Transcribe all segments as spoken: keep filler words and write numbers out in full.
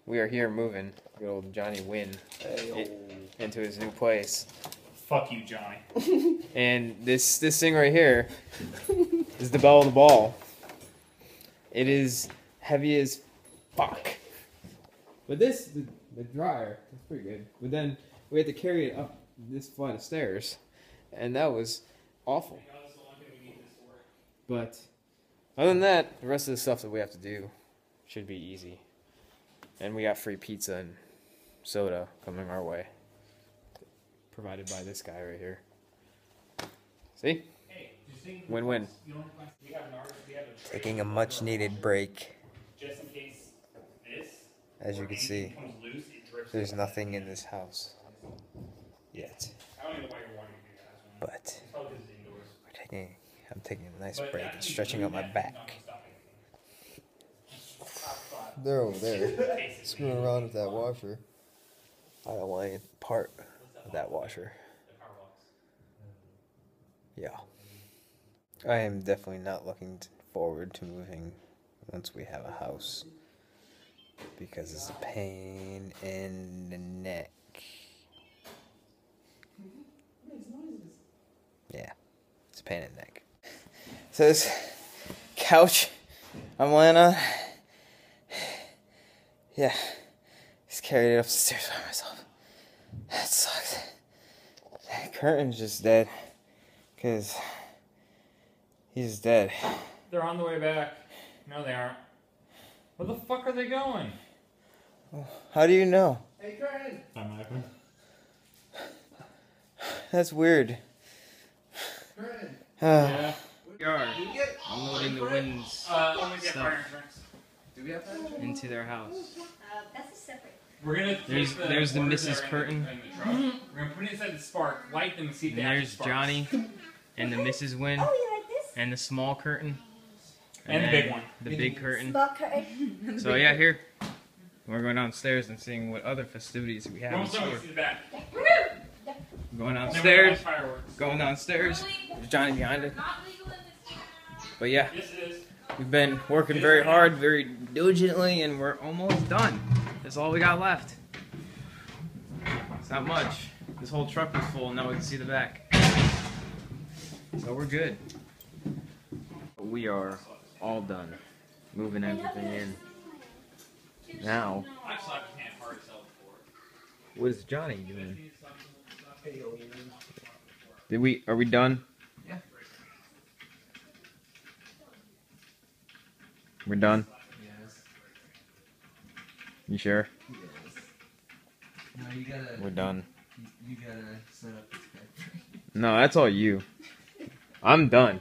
we are here moving good old Johnny Nguyen Hey, into his new place. Fuck you, Johnny. And this this thing right here is the bell of the ball. It is heavy as fuck. But this, the, the dryer, it's pretty good. But then we had to carry it up this flight of stairs, and that was awful. But other than that, the rest of the stuff that we have to do should be easy. And we got free pizza and soda coming our way, provided by this guy right here. See? Win-win. Taking a much-needed break. Just in case this, as you can see, there's nothing in this house yet. I don't even know why you're wanting to do that. But we're taking, I'm taking a nice break and stretching out my back. They're over there, screwing around with that washer. I don't want any part of that washer. Yeah. I am definitely not looking forward to moving once we have a house, because it's a pain in the neck. Yeah, it's a pain in the neck. So this couch I'm laying on, yeah, just carried it up the stairs by myself. That sucks. That curtain's just dead, because he's dead. They're on the way back. No, they aren't. Where the fuck are they going? How do you know? Hey, Curtin! I'm laughing. That's weird. Curtin! Uh, Yeah. We are unloading the Nguyen's Uh, let me get stuff fire insurance. Do we have fire insurance? into their house. Uh, that's a separate. We're gonna take There's- the there's the orders Missus that are in Curtin. the- in the truck. We're gonna put it inside the spark, light them, and see if And they there's actually spark. Johnny and the Missus Nguyen Oh, you like this? and the small curtain. And the then big one. The big curtain. Small curtain. So yeah, here. We're going downstairs and seeing what other festivities we have in Almost done. store. See the back. Going Then we downstairs. have fireworks. Going downstairs. There's Johnny behind it. But yeah, Yes, it is. we've been working very hard, very diligently, and we're almost done. That's all we got left. It's not much. This whole truck was full, and now we can see the back. So we're good. We are all done. Moving everything in. Now, I've slapped his hand hard as hell before. what is Johnny doing? Did we? Are we done? Yeah. We're done. Yes. You sure? Yes. No, you gotta. We're done. You, you gotta set up this factory. No, that's all you. I'm done.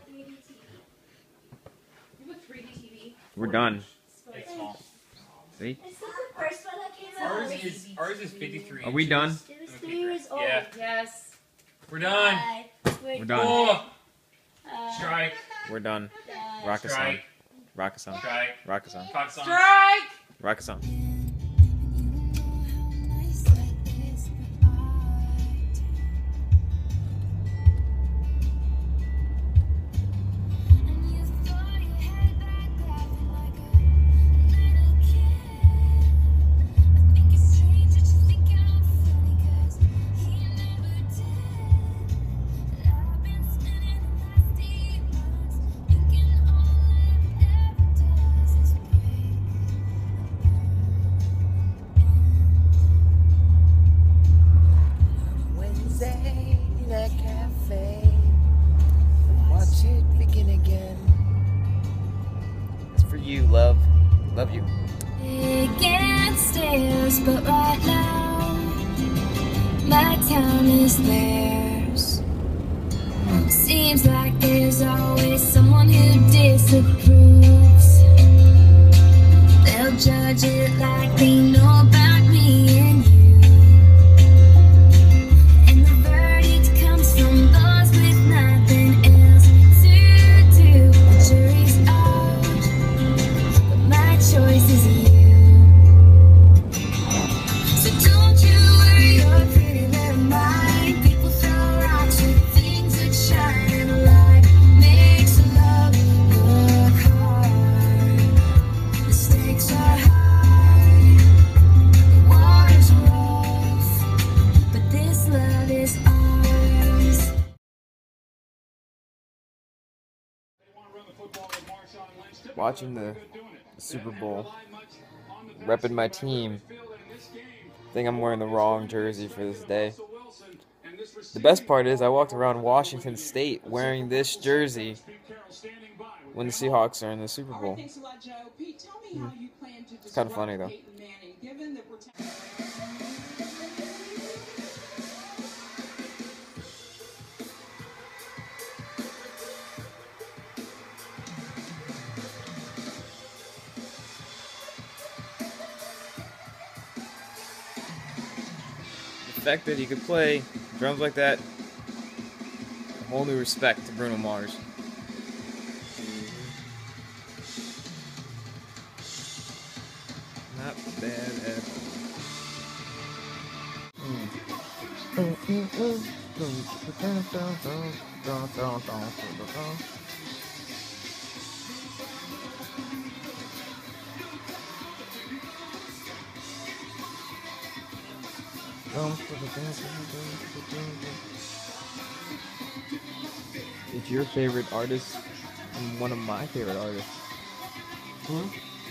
You have a three D T V. We're done. It's small. See? Is this the first one that came out? Ours is ours is fifty-three. Are we done? It was three years old. Yeah. Yes. We're done. Uh, We're done. Oh, Uh, strike, We're done. uh, Rock a song. strike, Rock a song. strike, Rock a song. cock song. Strike! Rock a song. Wednesday in a cafe. Watch it begin again. It's for you, love. Love you. Against stairs, but right now my town is theirs. Seems like there's always someone who disapproves. They'll judge it like they know about me and you. And the verdict comes from those with nothing else to do. The jury's out, but my choice is you. So don't you worry your pretty little mind. People throw rocks with things that shine, and light makes love look watching the Super Bowl, repping my team. I think I'm wearing the wrong jersey for this day. The best part is I walked around Washington State wearing this jersey when the Seahawks are in the Super Bowl. Hmm. It's kind of funny though. The fact that he could play drums like that, a whole new respect to Bruno Mars. Not bad at all. It's your favorite artist and one of my favorite artists. Hmm?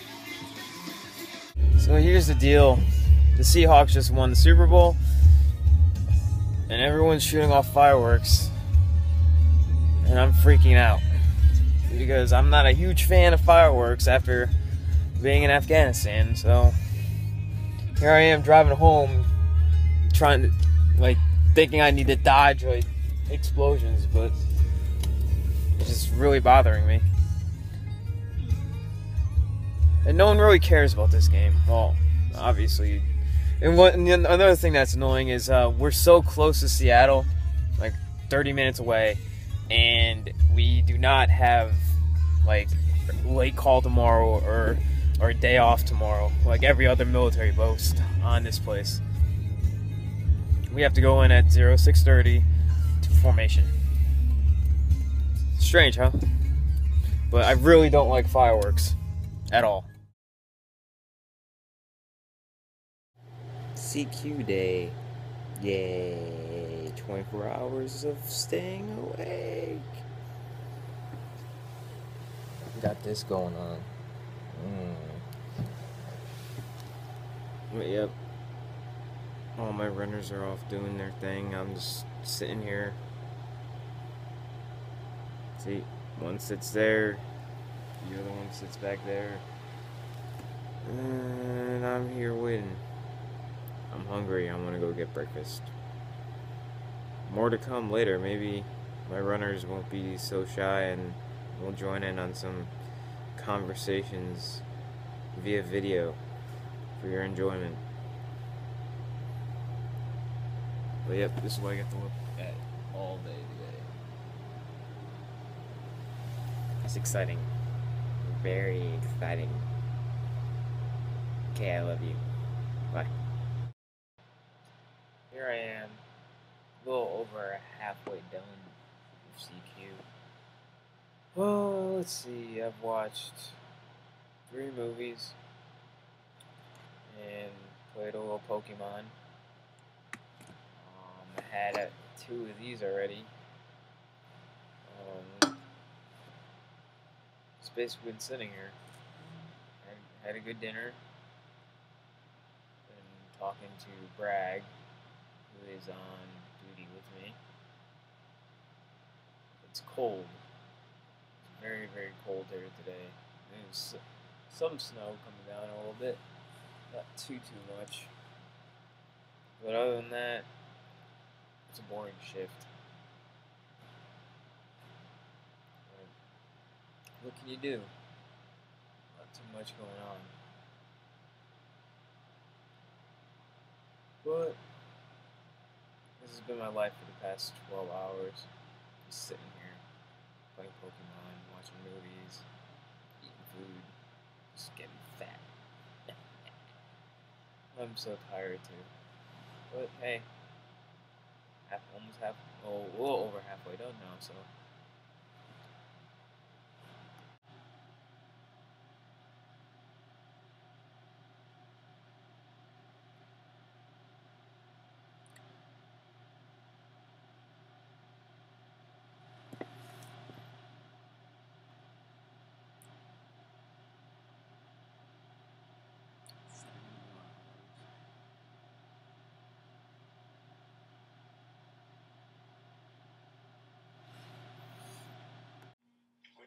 So here's the deal. The Seahawks just won the Super Bowl and everyone's shooting off fireworks and I'm freaking out because I'm not a huge fan of fireworks after being in Afghanistan. So here I am driving home trying to, like, thinking I need to dodge like explosions, but it's just really bothering me. And no one really cares about this game. Well, obviously. And what and another thing that's annoying is uh, we're so close to Seattle, like thirty minutes away, and we do not have like late call tomorrow or or a day off tomorrow, like every other military post on this place. We have to go in at zero six thirty to formation. Strange, huh? But I really don't like fireworks at all. C Q day. Yay. twenty-four hours of staying awake. Got this going on. Mm. Yep. All my runners are off doing their thing. I'm just sitting here. See, one sits there, the other one sits back there, and I'm here waiting. I'm hungry. I'm gonna go get breakfast. More to come later. Maybe my runners won't be so shy and will join in on some conversations via video for your enjoyment. But yep, this is what I get to look at all day today. It's exciting. Very exciting. Okay, I love you. Bye. Here I am, a little over halfway done with C Q. Well, let's see, I've watched three movies and played a little Pokemon. Um, I had uh, two of these already. Um, just basically been sitting here. I had a good dinner. Been talking to Bragg, who is on duty with me. It's cold. It's very, very cold here today. There's some snow coming down a little bit. Not too, too much. But other than that, it's a boring shift. What can you do? Not too much going on. But this has been my life for the past twelve hours. Just sitting here, playing Pokemon, watching movies, eating food, just getting fat. I'm so tired too. But hey, half, almost half, oh, a little over halfway done now, so.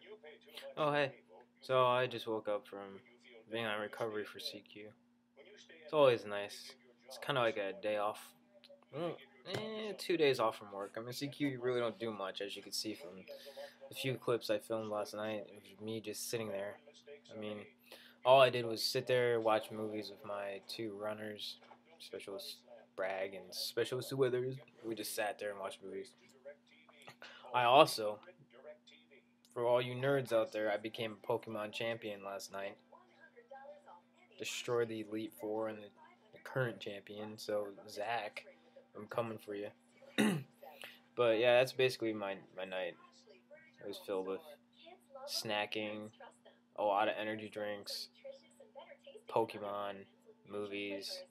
Oh, hey. So I just woke up from being on recovery for C Q. It's always nice. It's kind of like a day off. Well, eh, two days off from work. I mean, C Q, you really don't do much, as you can see from the few clips I filmed last night. It was me just sitting there. I mean, all I did was sit there, watch movies with my two runners, Specialist Bragg and Specialist Withers. We just sat there and watched movies. I also, for all you nerds out there, I became a Pokemon champion last night. Destroyed the Elite Four and the, the current champion, so Zach, I'm coming for you. But yeah, that's basically my, my night. It was filled with snacking, a lot of energy drinks, Pokemon, movies,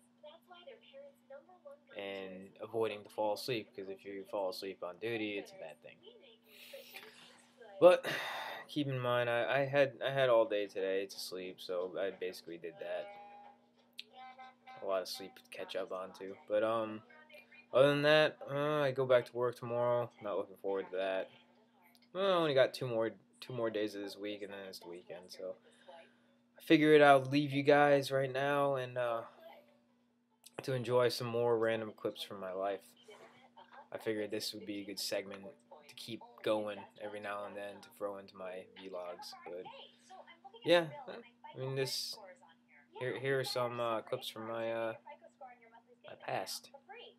and avoiding to fall asleep, because if you fall asleep on duty, it's a bad thing. But keep in mind, I, I had I had all day today to sleep, so I basically did that. A lot of sleep to catch up onto. But um, other than that, uh, I go back to work tomorrow. Not looking forward to that. Well, I only got two more two more days of this week, and then it's the weekend. So I figured I'll leave you guys right now and uh, to enjoy some more random clips from my life. I figured this would be a good segment to keep going every now and then to throw into my vlogs. But yeah, I mean, this here here are some uh, clips from my uh, my past.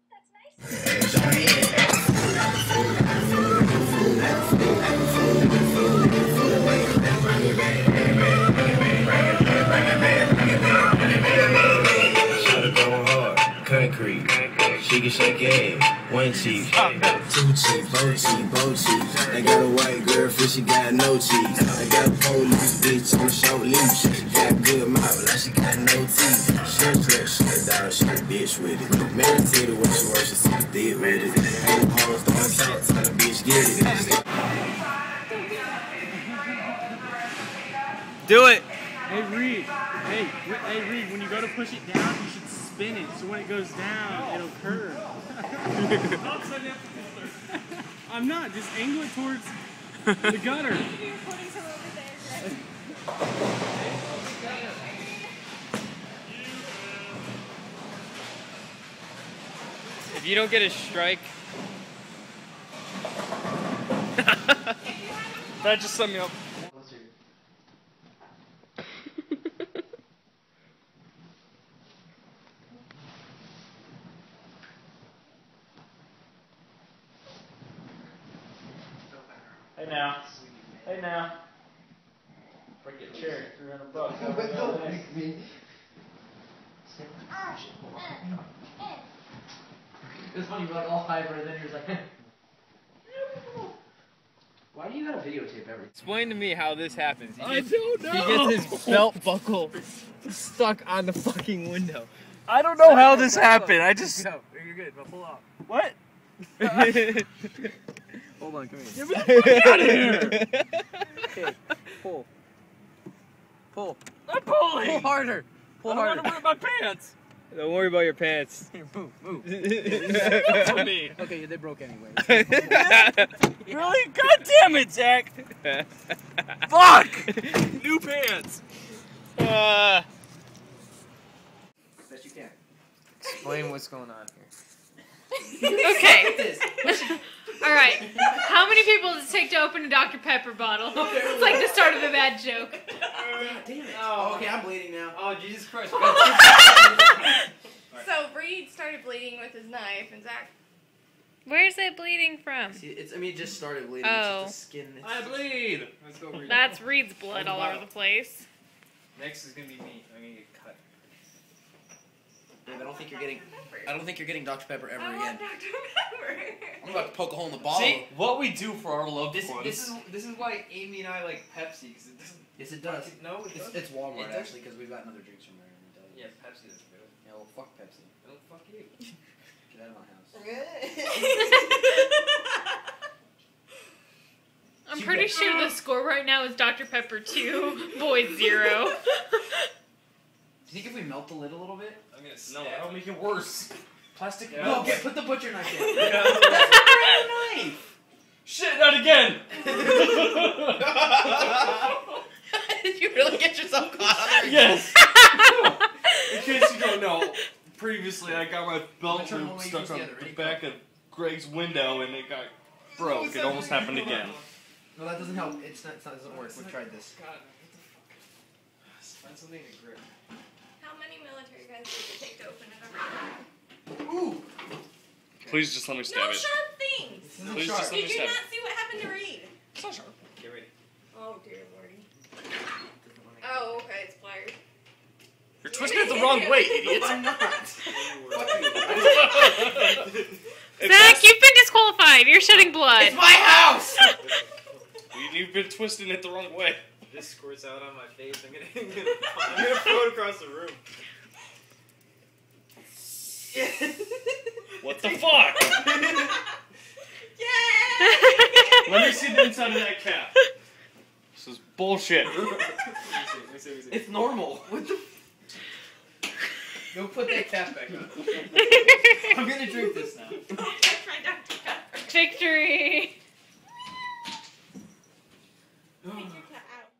Concrete, she can shake it, one cheek, two cheek, both cheek, both cheek. I got a white girl, she got no cheese. I got a police bitch on the short leash. She got good mouth, now she got no teeth. She a flirt, she a dog, she a bitch with it. Man, tell her what she works, she see the dick with it. Ain't no hoes, don't talk, tell the bitch get it. Do it! Hey Reed, hey, hey Reed, when you go to push it down, you should spin it, so when it goes down, it'll curve. I'm not, just angle it towards the gutter. If you don't get a strike, that just summed me up. Hey now. Hey now. Freaking chair, three hundred bucks. Don't make me. It's funny, you're like all hyper, and then you're like, why do you gotta videotape everything? explain to me how this happens. He I gets, don't know. He gets his belt buckle stuck on the fucking window. I don't know how this happened. I just. Go, you're good, but pull off. What? Hold on, come here. Get me the fuck out of here! Okay, pull. Pull. I'm pulling! Pull harder. Pull I harder. don't want to wear my pants! Don't worry about your pants. Here, move, move. For me. Okay, they broke anyway. Really? God damn it, Zach! Fuck! New pants! Uh, Best you can. explain what's going on here. Okay. All right. How many people does it take to open a Doctor Pepper bottle? It's like the start of a bad joke. Damn it. Oh, okay, I'm bleeding now. Oh, Jesus Christ. So Reed started bleeding with his knife, and Zach. Where's it bleeding from? See, it's, I mean, it just started bleeding. Oh. It's just the skin. It's I bleed! Let's go read. That's Reed's blood all over the place. Next is gonna be me. I'm gonna get cut. Dave, I don't think you're getting. I don't think you're getting Doctor Pepper ever I again. want Doctor Pepper. I'm about to poke a hole in the bottle. See, what we do for our loved This, ones. this is this is why Amy and I like Pepsi, because it doesn't. Yes, it does. No, it It's, doesn't. it's Walmart It does. actually, because we've gotten other drinks from there. Let me tell you. Yeah, Pepsi doesn't do it. Yeah, well, fuck Pepsi. Oh, fuck you. Get out of my house. I'm pretty sure the score right now is Doctor Pepper two, Boyd zero. Do you think if we melt the lid a little bit? I'm gonna No, snap. that'll make it worse. Plastic. Yeah. No, get put the butcher knife in. Yeah. That's a brand new knife. Shit, not again! really get yourself caught on there? Yes. In case you don't know, previously I got my belt Turn loop the stuck levers on together. the Ready? back of Greg's window and it got broke. It almost happened again. No, that doesn't help. It's not. It's not doesn't work. We've tried this. God, what the fuck? Find something to grip. How many military guys did it take to open it up? Ooh. Please just let me No stab it. sharp things. This isn't Please sharp. just let me Did you stab not it. see what happened to Reed? It's not sharp. Get ready. Oh dear lordy. Oh, okay, it's pliers. You're twisting it the wrong way, idiot. I'm not. Zach, you've been disqualified. You're shedding blood. It's my house. You've been twisting it the wrong way. This squirts out on my face. I'm gonna, I'm gonna, I'm gonna throw it across the room. What the fuck? Yay! Let me see the inside of that cap. This is bullshit. Let me see, let me see, let me see. It's normal. What the? Go put that cap back on. I'm gonna drink this now. Oh, that's my Doctor Pepper. Victory. Take your cat out.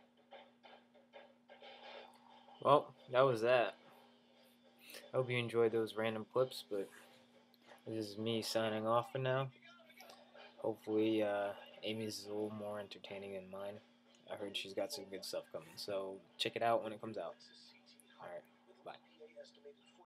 Well, that was that. I hope you enjoyed those random clips, but this is me signing off for now. Hopefully, uh, Amy's is a little more entertaining than mine. I heard she's got some good stuff coming, so check it out when it comes out. Alright.